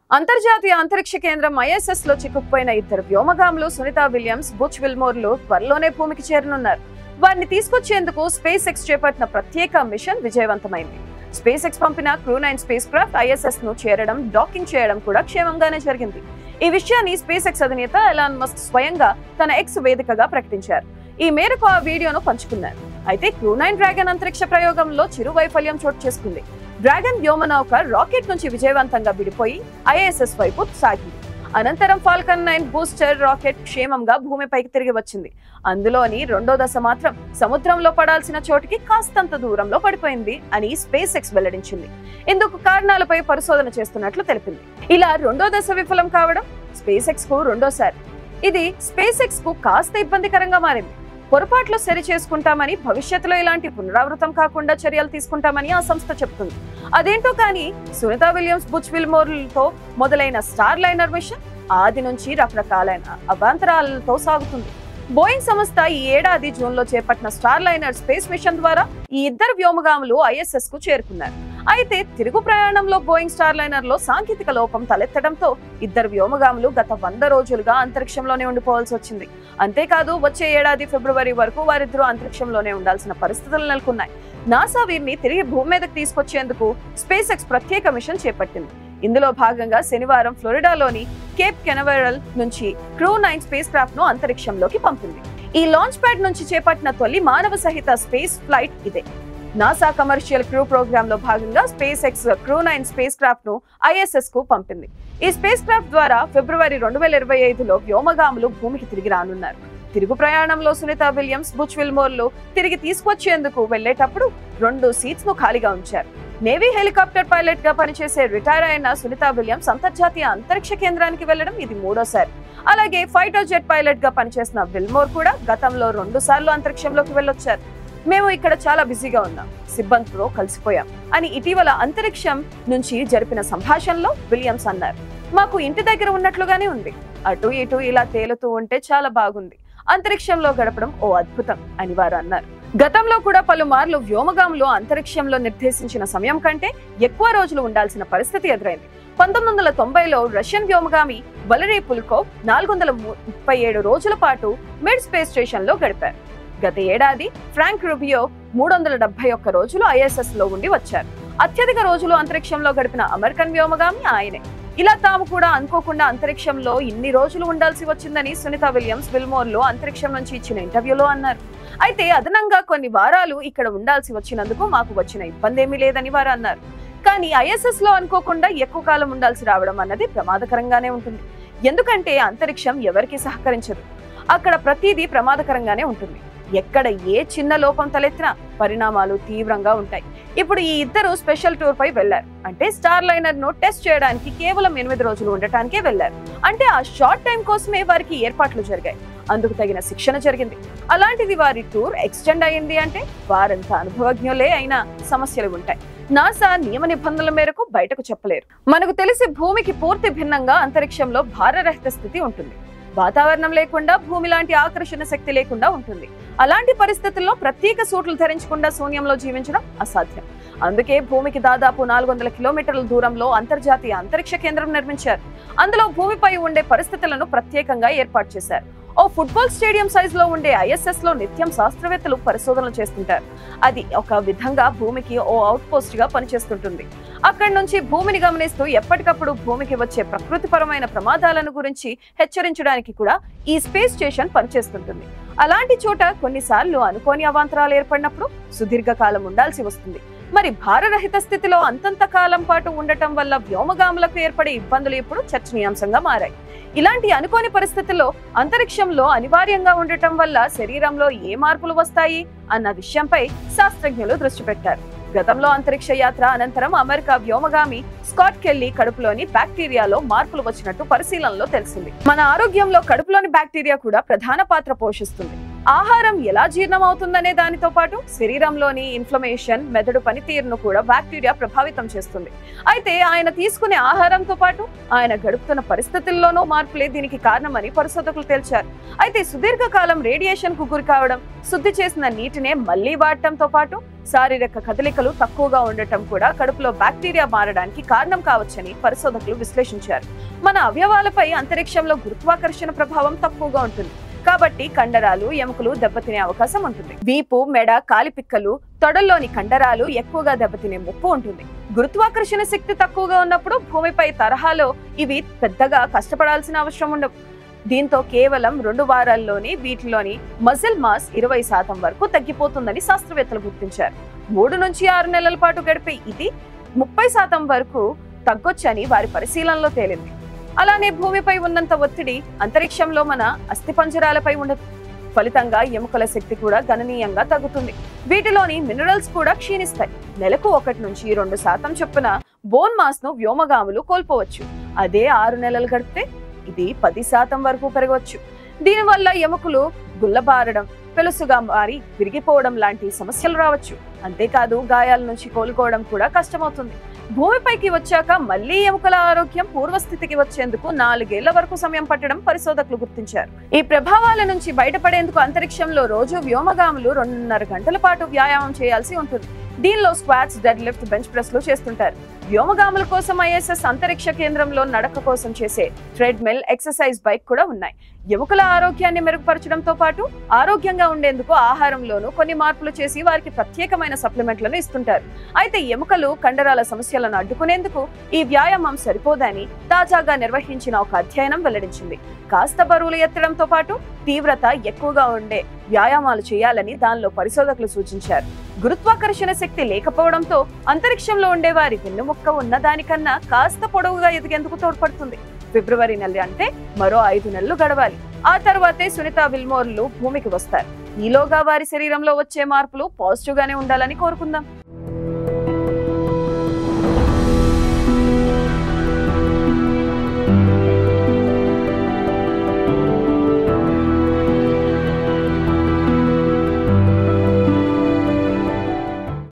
అంతర్జాతీయ అంతరిక్ష కేంద్రం ISS లో చిక్కుకుపోయిన ఇద్దరు వ్యోమగాములు సునీత విలియమ్స్, బుచ్ విల్మోర్లు త్వరలోనే భూమికి చేరనున్నారు. వారిని తీసుకొచ్చేందుకు స్పేస్ ఎక్స్ చేపట్టిన ప్రత్యేక మిషన్ విజయవంతమైంది. స్పేస్ ఎక్స్ పంపిన క్రూ9 స్పేస్ క్రాఫ్ట్ ISS ను చేరడం, డాకింగ్ చేయడం కూడా క్షేమంగానే జరిగింది. ఈ విషయాన్ని స్పేస్ ఎక్స్ అధినేత ఎలాన్ మస్క్ స్వయంగా తన ఎక్స్ వేదికగా ప్రకటించారు. ఈ మేరకు ఆ వీడియోను పంచుకున్నారు. అయితే క్రూ9 డ్రాగన్ అంతరిక్ష ప్రయోగంలో చిరు వైఫల్యం చోటు చేసుకుంది. డ్రాగన్ వ్యోమనౌక రాకెట్ నుంచి విజయవంతంగా విడిపోయి ISS వైపు సాగింది. అనంతరం ఫాల్కన్ 9 బూస్టర్ రాకెట్ క్షేమంగా భూమిపైకి తిరిగి వచ్చింది. అందులోని రెండో దశ మాత్రం సముద్రంలో పడాల్సిన చోటికి కాస్తంత దూరంలో పడిపోయింది అని స్పేస్ ఎక్స్ వెల్లడించింది. ఇందుకు కారణాలపై పరిశోధన చేస్తున్నట్లు తెలిపింది. ఇలా రెండో దశ విఫలం కావడం స్పేస్ ఎక్స్ కు రెండోసారి. ఇది స్పేస్ ఎక్స్ కు కాస్త ఇబ్బందికరంగా మారింది. పొరపాట్లు సరి చేసుకుంటామని, భవిష్యత్తులో ఇలాంటి పునరావృతం కాకుండా చర్యలు తీసుకుంటామని ఆ సంస్థ చెప్తుంది. అదేంటో కానీ సునీత విలియమ్స్, బుచ్ విల్మోర్లతో మొదలైన స్టార్ లైనర్ మిషన్ ఆది నుంచి రకరకాలైన అవాంతరాలతో సాగుతుంది. బోయింగ్ సంస్థ ఈ ఏడాది జూన్లో చేపట్టిన స్టార్ లైనర్ స్పేస్ మిషన్ ద్వారా ఈ ఇద్దరు వ్యోమగాములు ISS కు చేరుకున్నారు. అయితే తిరుగు ప్రయాణంలో బోయింగ్ స్టార్ లైనర్ లో సాంకేతిక లోపం తలెత్తడంతో ఇద్దరు వ్యోమగాములు గత 100 రోజులుగా అంతరిక్షంలోనే ఉండిపోవాల్సి వచ్చింది. అంతేకాదు వచ్చే ఏడాది ఫిబ్రవరి వరకు వారిద్దరూ అంతరిక్షంలోనే ఉండాల్సిన పరిస్థితులు నెలకొన్నాయి. నాసా వీరిని తిరిగి భూమి మీదకు తీసుకొచ్చేందుకు స్పేస్ ఎక్స్ ప్రత్యేక మిషన్ చేపట్టింది. ఇందులో భాగంగా శనివారం ఫ్లోరిడాలోని కేప్ కెనవెరల్ నుంచి క్రూ9 స్పేస్ క్రాఫ్ట్ ను అంతరిక్షంలోకి పంపింది. ఈ లాంచ్ ప్యాడ్ నుంచి చేపట్టిన తొలి మానవ సహిత స్పేస్ ఫ్లైట్ ఇదే. నాసా కమర్షియల్ క్రూ ప్రోగ్రామ్ లో భాగంగా SpaceX crew nine spacecraft ను ISS కు పంపింది. ఈ స్పేస్ క్రాఫ్ట్ ద్వారా ఫిబ్రవరి 2025లో వ్యోమగాములు భూమికి తిరిగి రానున్నారు. తిరుగు ప్రయాణంలో సునీత విలియమ్స్, బుచ్ విల్మోర్లు తిరిగి తీసుకొచ్చేందుకు వెళ్లేటప్పుడు 2 సీట్స్ ను ఖాళీగా ఉంచారు. నేవీ హెలికాప్టర్ పైలట్ గా పనిచేసే రిటైర్ అయిన సునీత విలియమ్స్ అంతర్జాతీయ అంతరిక్ష కేంద్రానికి వెళ్లడం ఇది 3వసారి. అలాగే ఫైటర్ జెట్ పైలట్ గా పనిచేసిన విల్మోర్ కూడా గతంలో 2 సార్లు అంతరిక్షంలోకి వెళ్ళొచ్చారు. మేము ఇక్కడ చాలా బిజీగా ఉన్నాం, సిబ్బందితో కలిసిపోయాం అని ఇటీవల అంతరిక్షం నుంచి జరిపిన సంభాషణలో విలియమ్స్ అన్నారు. మాకు ఇంటి దగ్గర ఉన్నట్లుగానే ఉంది. అటు ఇటు ఇలా తేలుతూ ఉంటే చాలా బాగుంది. అంతరిక్షంలో గడపడం ఓ అద్భుతం అని వారు అన్నారు. గతంలో కూడా పలుమార్లు వ్యోమగాములు అంతరిక్షంలో నిర్దేశించిన సమయం కంటే ఎక్కువ రోజులు ఉండాల్సిన పరిస్థితి ఎదురైంది. 1990లో రష్యన్ వ్యోమగామి వలరీ పుల్కోవ్ 437 రోజుల పాటు మిడ్ స్పేస్ స్టేషన్ లో గడిపారు. గత ఏడాది ఫ్రాంక్ రూబియో 371 రోజులు ISS లో ఉండి వచ్చారు. అత్యధిక రోజులు అంతరిక్షంలో గడిపిన అమెరికన్ వ్యోమగామి ఆయనే. ఇలా తాము కూడా అనుకోకుండా అంతరిక్షంలో ఇన్ని రోజులు ఉండాల్సి వచ్చిందని సునీత విలియమ్స్, విల్మోర్లు అంతరిక్షం నుంచి ఇచ్చిన ఇంటర్వ్యూలో అన్నారు. అయితే అదనంగా కొన్ని వారాలు ఇక్కడ ఉండాల్సి వచ్చినందుకు మాకు వచ్చిన ఇబ్బంది ఏమీ లేదని వారు అన్నారు. కానీ ISS లో అనుకోకుండా ఎక్కువ కాలం ఉండాల్సి రావడం అన్నది ప్రమాదకరంగానే ఉంటుంది. ఎందుకంటే అంతరిక్షం ఎవరికి సహకరించదు. అక్కడ ప్రతిదీ ప్రమాదకరంగానే ఉంటుంది. ఎక్కడ ఏ చిన్న లోపం తలెత్తినా పరిణామాలు తీవ్రంగా ఉంటాయి. ఇప్పుడు ఈ ఇద్దరు స్పెషల్ టూర్ పై వెళ్లారు. అంటే స్టార్ లైనర్ ను టెస్ట్ చేయడానికి కేవలం 8 రోజులు ఉండటానికే వెళ్లారు. అంటే ఆ షార్ట్ టైం కోసమే వారికి ఏర్పాట్లు జరిగాయి. అందుకు తగిన శిక్షణ జరిగింది. అలాంటిది వారి టూర్ ఎక్స్టెండ్ అయ్యింది అంటే వారంతా అనుభవజ్ఞులే అయినా సమస్యలు ఉంటాయి. నాసా నియమ నిబంధనల మేరకు బయటకు చెప్పలేరు. మనకు తెలిసి భూమికి పూర్తి భిన్నంగా అంతరిక్షంలో భారరహిత స్థితి ఉంటుంది. వాతావరణం లేకుండా, భూమి లాంటి ఆకర్షణ శక్తి లేకుండా ఉంటుంది. అలాంటి పరిస్థితుల్లో ప్రత్యేక సూట్లు ధరించకుండా శూన్యంలో జీవించడం అసాధ్యం. అందుకే భూమికి దాదాపు 400 కిలోమీటర్ల దూరంలో అంతర్జాతీయ అంతరిక్ష కేంద్రం నిర్మించారు. అందులో భూమిపై ఉండే పరిస్థితులను ప్రత్యేకంగా ఏర్పాటు చేశారు. ఓ ఫుట్బాల్ స్టేడియం సైజులో ఉండే ISS లో నిత్యం శాస్త్రవేత్తలు పరిశోధనలు చేస్తుంటారు. అది ఒక విధంగా భూమికి ఓ అవుట్ పోస్ట్ గా పనిచేస్తుంటుంది. అక్కడి నుంచి భూమిని గమనిస్తూ ఎప్పటికప్పుడు భూమికి వచ్చే ప్రకృతిపరమైన ప్రమాదాలను గురించి హెచ్చరించడానికి కూడా ఈ స్పేస్ స్టేషన్ పనిచేస్తుంటుంది. అలాంటి చోట కొన్నిసార్లు అనుకోని అవాంతరాలు ఏర్పడినప్పుడు సుదీర్ఘకాలం ఉండాల్సి వస్తుంది. మరి భారరహిత స్థితిలో అంతంత కాలం పాటు ఉండటం వల్ల వ్యోమగాములకు ఏర్పడే ఇబ్బందులు ఇప్పుడు చర్చనీయాంశంగా మారాయి. ఇలాంటి అనుకోని పరిస్థితుల్లో అంతరిక్షంలో అనివార్యంగా ఉండటం వల్ల శరీరంలో ఏ మార్పులు వస్తాయి అన్న విషయంపై శాస్త్రజ్ఞులు దృష్టి పెట్టారు. గతంలో అంతరిక్ష యాత్ర అనంతరం అమెరికా వ్యోమగామి స్కాట్ కెల్లీ కడుపులోని బ్యాక్టీరియాలో మార్పులు వచ్చినట్టు పరిశీలనలో తెలిసింది. మన ఆరోగ్యంలో కడుపులోని బ్యాక్టీరియా కూడా ప్రధాన పాత్ర పోషిస్తుంది. ఆహారం ఎలా జీర్ణం అవుతుందనే దానితో పాటు శరీరంలోని ఇన్ఫ్లమేషన్, మెదడు పనితీరును కూడా బ్యాక్టీరియా ప్రభావితం చేస్తుంది. అయితే ఆయన తీసుకునే ఆహారంతో పాటు ఆయన గడుపుతున్న పరిస్థితుల్లోనూ మార్పులే దీనికి కారణమని పరిశోధకులు తేల్చారు. అయితే సుదీర్ఘకాలం రేడియేషన్ కు గురి కావడం, శుద్ధి చేసిన నీటినే మళ్లీ వాడటంతో పాటు శారీరక కదలికలు తక్కువగా ఉండటం కూడా కడుపులో బ్యాక్టీరియా మారడానికి కారణం కావచ్చని పరిశోధకులు విశ్లేషించారు. మన అవయవాలపై అంతరిక్షంలో గురుత్వాకర్షణ ప్రభావం తక్కువగా ఉంటుంది కాబట్టి కండరాలు, ఎముకలు దెబ్బతినే అవకాశం ఉంటుంది. వీపు, మెడ, కాలిపిక్కలు, తొడల్లోని కండరాలు ఎక్కువగా దెబ్బతినే ముప్పు ఉంటుంది. గురుత్వాకర్షణ శక్తి తక్కువగా ఉన్నప్పుడు భూమిపై తరహాలో ఇవి పెద్దగా కష్టపడాల్సిన అవసరం ఉండవు. దీంతో కేవలం 2 వారాల్లోనే వీటిలోని మజిల్ మాస్ 20% వరకు తగ్గిపోతుందని శాస్త్రవేత్తలు గుర్తించారు. 3 నుంచి 6 నెలల పాటు గడిపే ఇది 30% వరకు తగ్గొచ్చని వారి పరిశీలనలో తేలింది. అలానే భూమిపై ఉన్నంత ఒత్తిడి అంతరిక్షంలో మన అస్థిపంజరాలపై ఉండదు. ఫలితంగా ఎముకల శక్తి కూడా గణనీయంగా తగ్గుతుంది. వీటిలోని మినరల్స్ కూడా క్షీణిస్తాయి. నెలకు 1 నుంచి 2% చొప్పున బోన్ మాస్ ను వ్యోమగాములు కోల్పోవచ్చు. అదే 6 నెలలు గడిపితే ఇది 10% వరకు పెరగవచ్చు. దీనివల్ల ఎముకలు గుల్లబారడం, పెలుసుగా మారి విరిగిపోవడం లాంటి సమస్యలు రావచ్చు. అంతేకాదు గాయాల నుంచి కోలుకోవడం కూడా కష్టమవుతుంది. భూమిపైకి వచ్చాక మళ్లీ ఎముకల ఆరోగ్యం పూర్వస్థితికి వచ్చేందుకు 4 ఏళ్ల వరకు సమయం పట్టడం పరిశోధకులు గుర్తించారు. ఈ ప్రభావాల నుంచి బయటపడేందుకు అంతరిక్షంలో రోజు వ్యోమగాములు 2.5 గంటల పాటు వ్యాయామం చేయాల్సి ఉంటుంది. దీనిలో స్క్వాట్స్, డెడ్ లిఫ్ట్, బెంచ్ ప్రెస్లు చేస్తుంటారు. వ్యోమగాముల కోసం ISS అంతరిక్ష కేంద్రంలో నడక కోసం చేసే ట్రెడ్మిల్, ఎక్సర్సైజ్ బైక్ కూడా ఉన్నాయి. ఎముకల ఆరోగ్యాన్ని మెరుగుపరచడంతో పాటు ఆరోగ్యంగా ఉండేందుకు ఆహారంలోనూ కొన్ని మార్పులు చేసి వారికి ప్రత్యేకమైన సప్లిమెంట్లను ఇస్తుంటారు. అయితే ఎముకలు, కండరాల సమస్యలను అడ్డుకునేందుకు ఈ వ్యాయామం సరిపోదని తాజాగా నిర్వహించిన ఒక అధ్యయనం వెల్లడించింది. కాస్త బరువులు ఎత్తడంతో పాటు తీవ్రత ఎక్కువగా ఉండే వ్యాయామాలు చేయాలని దానిలో పరిశోధకులు సూచించారు. గురుత్వాకర్షణ శక్తి లేకపోవడంతో అంతరిక్షంలో ఉండే వారి వెన్నుముక్క ఉన్న దానికన్నా కాస్త పొడవుగా ఎదిగేందుకు తోడ్పడుతుంది. ఫిబ్రవరి నెల అంటే మరో 5 నెలలు గడవాలి. ఆ తర్వాతే సునీత విల్మోర్లు భూమికి వస్తారు. ఈలోగా వారి శరీరంలో వచ్చే మార్పులు పాజిటివ్ గానే ఉండాలని కోరుకుందాం.